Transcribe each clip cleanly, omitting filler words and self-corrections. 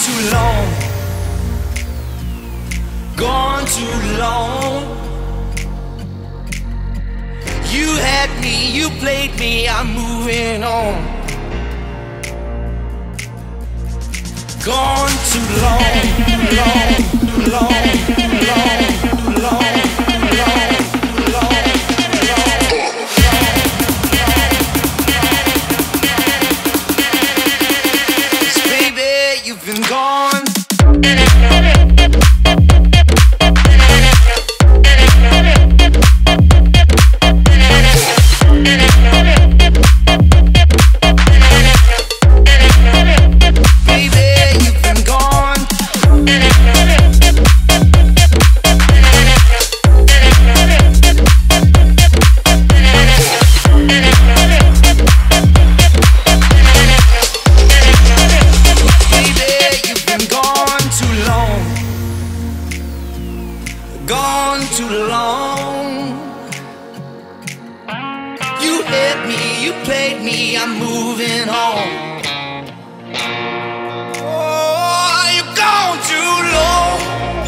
too long, gone too long. You had me, you played me, I'm moving on. Gone too long, long, long, long, long, long, long. You've been gone. Gone too long. You hit me, you played me, I'm moving on. Oh, you're gone too long,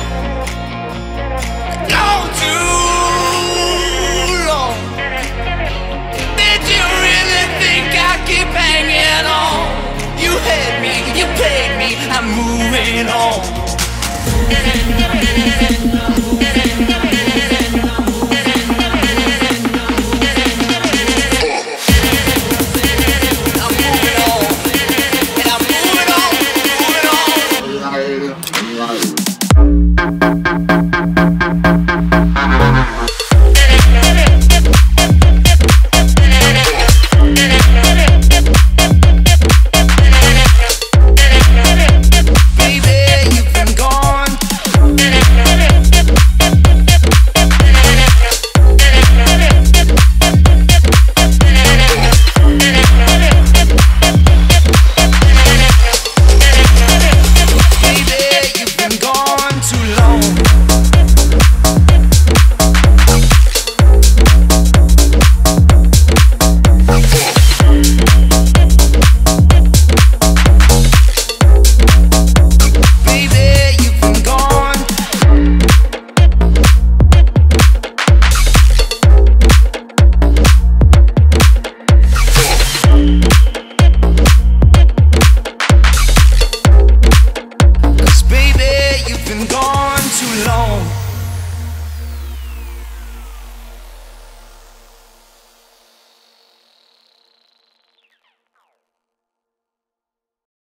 gone too long. Did you really think I keep hanging on? You hit me, you played me, I'm moving on.